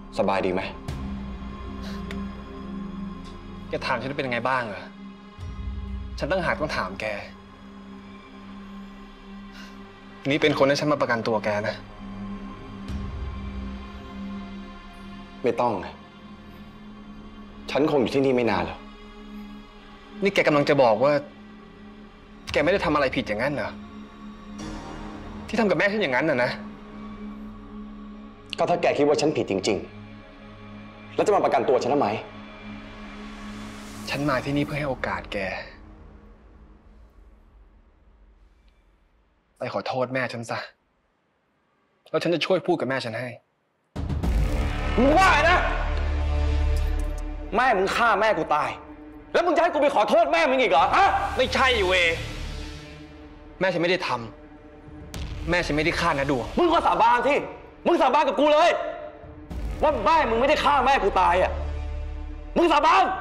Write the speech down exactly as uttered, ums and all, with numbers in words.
สบายดีไหมแกถามฉันเป็นยังไงบ้างเหรอฉันตั้งหากต้องถามแกนี่เป็นคนให้ฉันมาประกันตัวแกนะไม่ต้องฉันคงอยู่ที่นี่ไม่นานหรอกนี่แกกำลังจะบอกว่าแกไม่ได้ทำอะไรผิดอย่างนั้นเหรอที่ทำกับแม่ฉันอย่างนั้นน่ะนะก็ถ้าแกคิดว่าฉันผิดจริงๆแล้วจะมาประกันตัวฉันทำไมฉันมาที่นี่เพื่อให้โอกาสแกไปขอโทษแม่ฉันซะแล้วฉันจะช่วยพูดกับแม่ฉันให้มึงว่าไงนะแม่มึงฆ่าแม่กูตายแล้วมึงจะให้กูไปขอโทษแม่มึงอีกเหรอฮะไม่ใช่เวแม่ฉันไม่ได้ทำแม่ฉันไม่ได้ฆ่านะดวงมึงก็สาบานที่มึงสาบานกับกูเลยว่าแม่มึงไม่ได้ฆ่าแม่กูตายอ่ะมึงสาบาน